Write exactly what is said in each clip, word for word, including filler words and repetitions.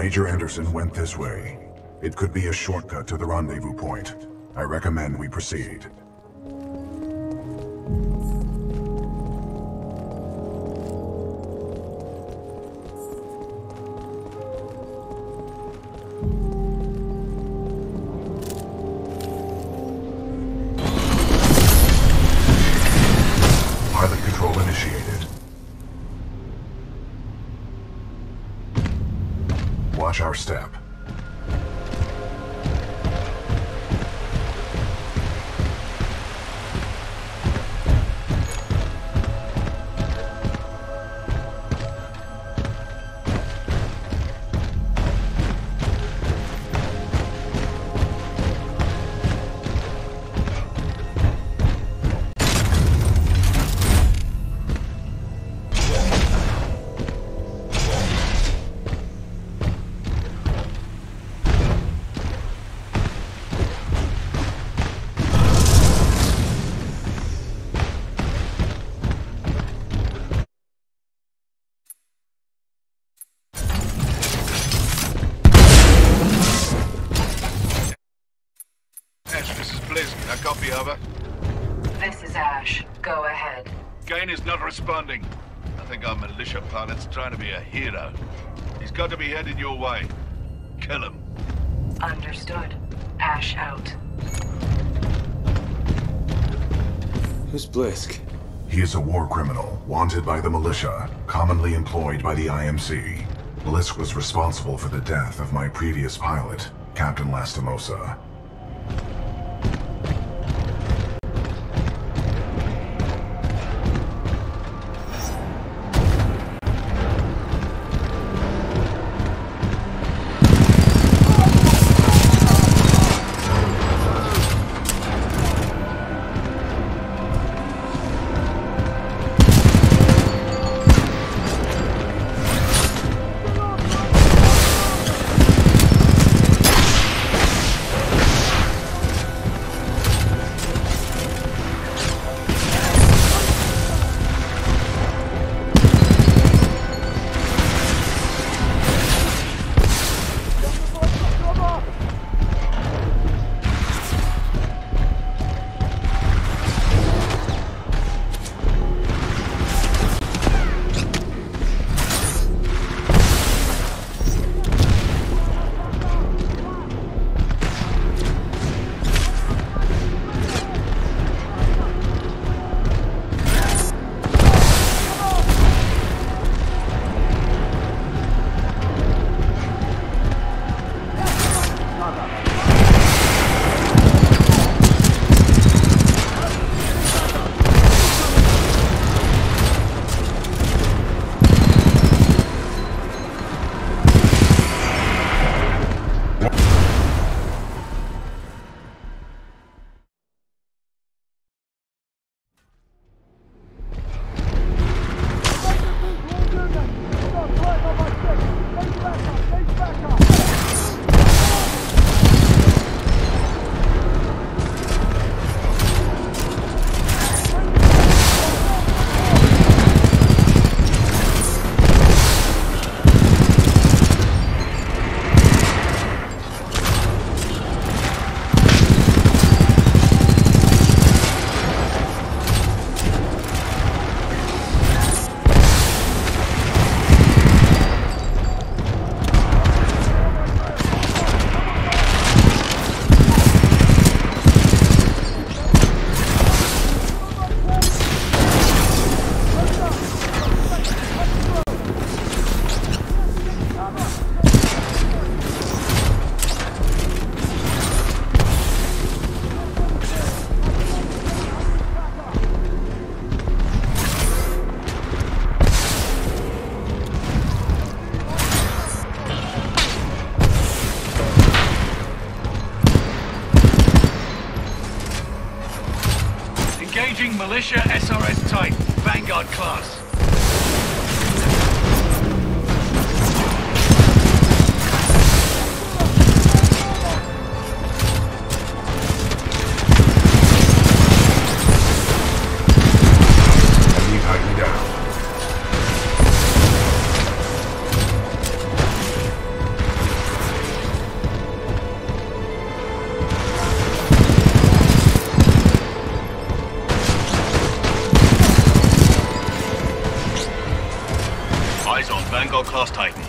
Major Anderson went this way. It could be a shortcut to the rendezvous point. I recommend we proceed. Pilot control initiated. Watch our step. Copy, over. This is Ash. Go ahead. Gain is not responding. I think our militia pilot's trying to be a hero. He's got to be headed your way. Kill him. Understood. Ash out. Who's Blisk? He is a war criminal, wanted by the militia, commonly employed by the I M C. Blisk was responsible for the death of my previous pilot, Captain Lastimosa. Militia S R S type, Vanguard class. Enemy tightening down. Cargo-class Titan.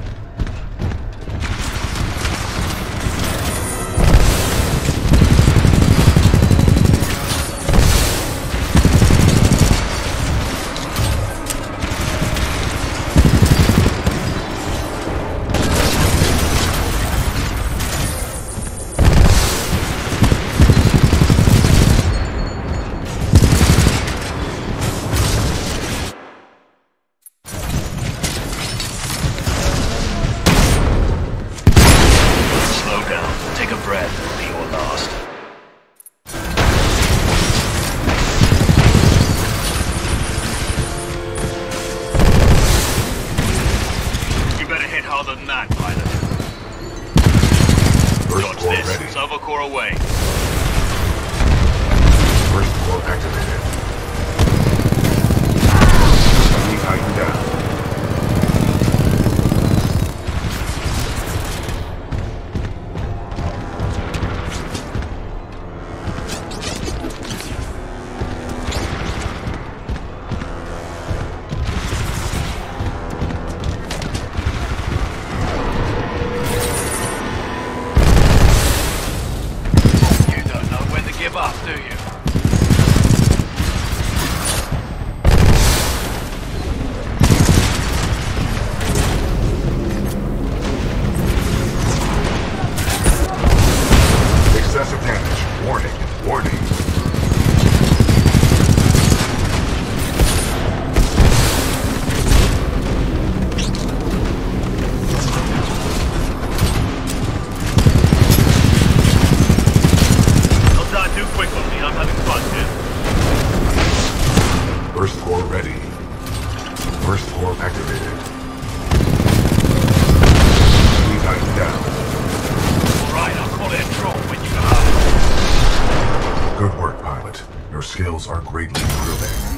Are greatly improving.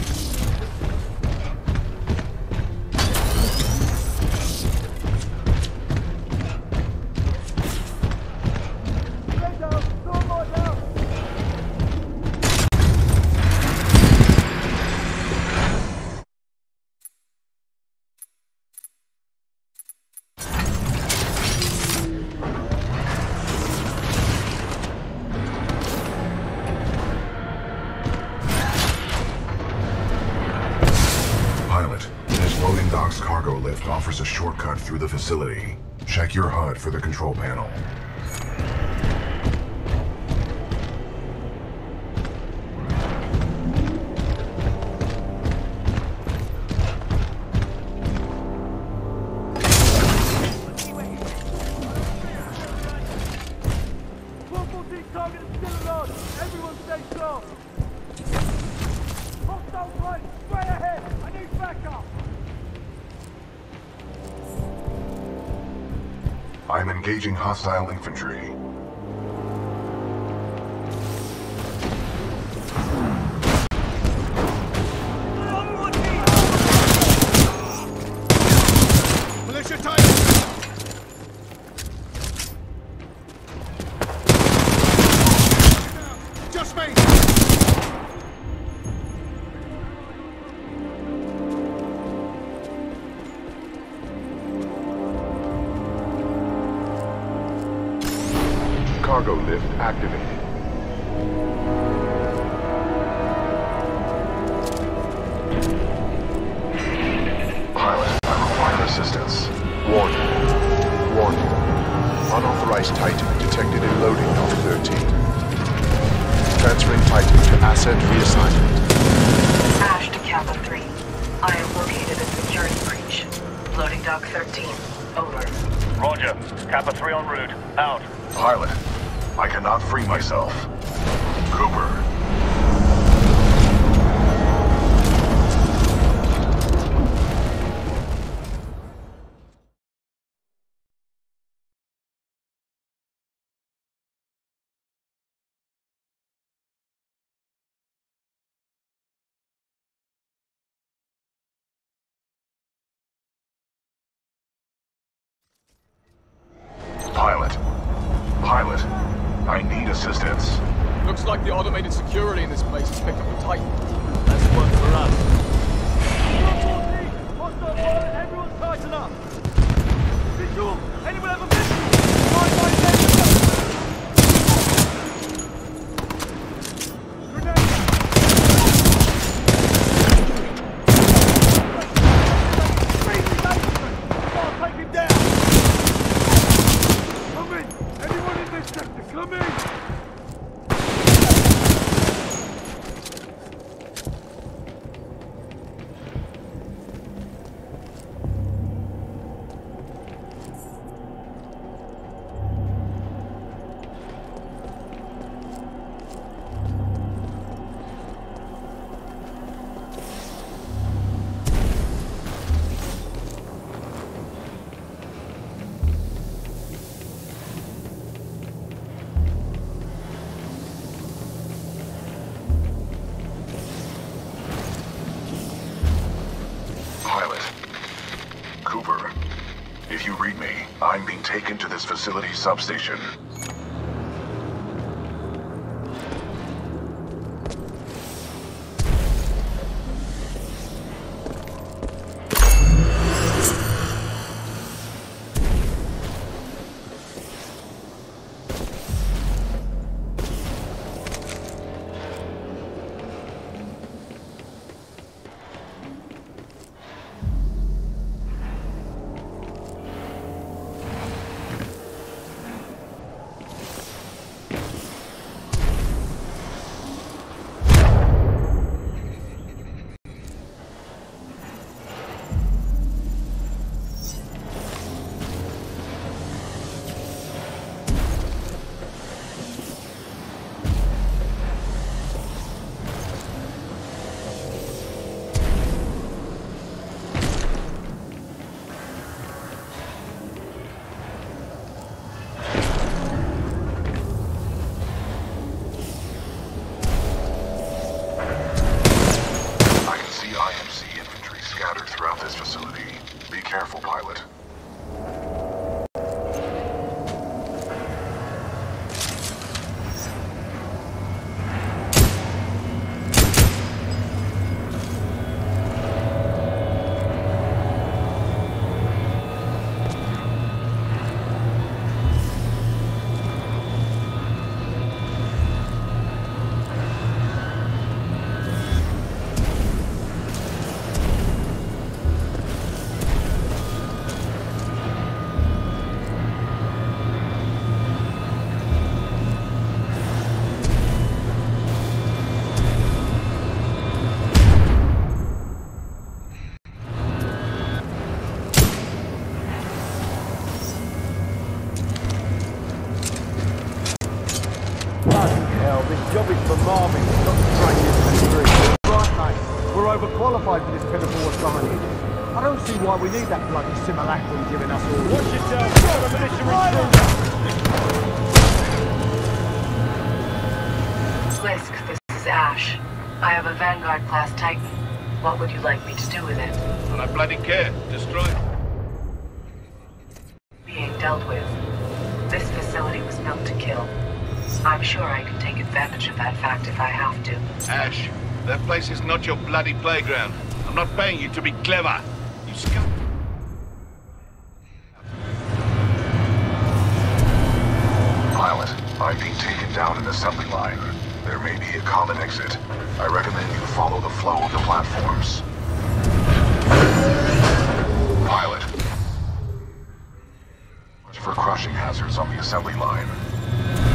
Cargo lift offers a shortcut through the facility. Check your H U D for the control panel. I'm engaging hostile infantry. Militia Titan! Just me! Cargo lift activated. Pilot, I require assistance. Warning. Warning. Unauthorized Titan detected in loading dock thirteen. Transferring Titan to asset reassignment. Ash to Kappa three. I have located a security breach. Loading dock thirteen. Over. Roger. Kappa three en route. Out. Pilot, I cannot free myself. Cooper. Pilot. Pilot. I need assistance. Looks like the automated security in this place has picked up a Titan. That's one for us. Hostile pilot, everyone tight Anyone have a mission? Find my name! Cooper, if you read me, I'm being taken to this facility substation. Careful, pilot. This job is for Marvin, not to train this country. Right, mate. We're overqualified for this pitiful assignment. I don't see why we need that bloody simulacrum giving us all. Watch yourself, you're a militia intruder! Blisk, this is Ash. I have a Vanguard-class Titan. What would you like me to do with it? And I bloody care. Destroy it. Being dealt with. This facility was built to kill. I'm sure I can take advantage of that fact if I have to. Ash, that place is not your bloody playground. I'm not paying you to be clever. You scum. Pilot, I'm being taken down an assembly line. There may be a common exit. I recommend you follow the flow of the platforms. Pilot. Watch for crushing hazards on the assembly line.